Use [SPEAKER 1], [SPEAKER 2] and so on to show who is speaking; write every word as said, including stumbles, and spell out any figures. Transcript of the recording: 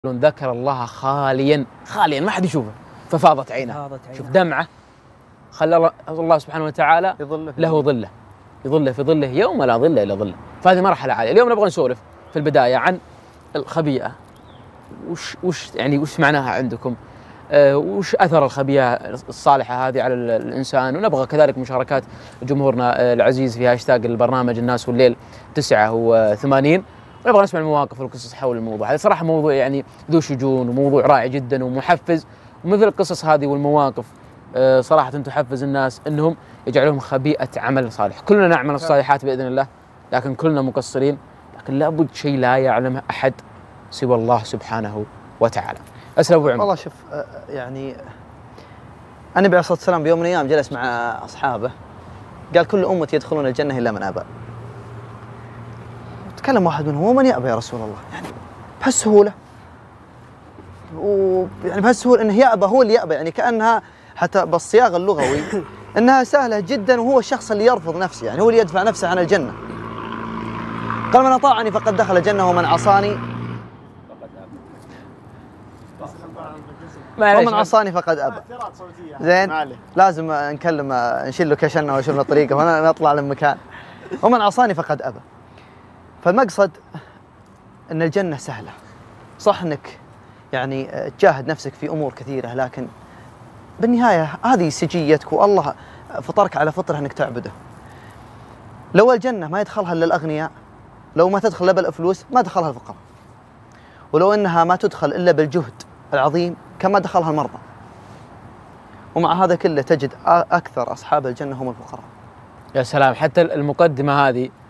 [SPEAKER 1] ذكر الله خاليا خاليا ما حد يشوفه ففاضت عينه. شوف دمعه خلى الله سبحانه وتعالى له ظله يظله في ظله يوم لا ظل الا ظله. فهذه مرحله عاليه. اليوم نبغى نسولف في البدايه عن الخبيئه. وش وش يعني وش معناها عندكم؟ أه وش اثر الخبيئه الصالحه هذه على الانسان؟ ونبغى كذلك مشاركات جمهورنا العزيز في هاشتاج البرنامج الناس والليل تسعة وثمانين. ونبغى نسمع المواقف والقصص حول الموضوع هذا. صراحه موضوع يعني ذو شجون وموضوع رائع جدا ومحفز. ومثل القصص هذه والمواقف أه صراحه تحفز الناس انهم يجعلهم خبيئه عمل صالح. كلنا نعمل الصالحات باذن الله، لكن كلنا مقصرين، لكن لابد شيء لا يعلمه احد سوى الله سبحانه وتعالى. اسال ابو عمر.
[SPEAKER 2] والله شوف يعني النبي عليه الصلاه والسلام بيوم من الايام جلس مع اصحابه قال كل امتي يدخلون الجنه الا من ابى. تكلم واحد منهم ومن يأبى يا رسول الله؟ يعني بهالسهوله، ويعني بهالسهوله انه يأبى، هو اللي يأبى، يعني كانها حتى بالصياغه اللغوي انها سهله جدا، وهو الشخص اللي يرفض نفسه، يعني هو اللي يدفع نفسه عن الجنه. قال من اطاعني فقد دخل الجنه ومن عصاني ومن عصاني فقد ابى. زين لازم نكلم نشيل له كشنه ونشوف له طريقه وانا نطلع لمكان. ومن عصاني فقد ابى. فالمقصد ان الجنه سهله، صح انك يعني تجاهد نفسك في امور كثيره، لكن بالنهايه هذه سجيتك والله فطرك على فطره انك تعبده. لو الجنه ما يدخلها الا الاغنياء، لو ما تدخل الا بالفلوس ما دخلها الفقراء، ولو انها ما تدخل الا بالجهد العظيم كما دخلها المرضى. ومع هذا كله تجد اكثر اصحاب الجنه هم الفقراء.
[SPEAKER 1] يا سلام، حتى المقدمه هذه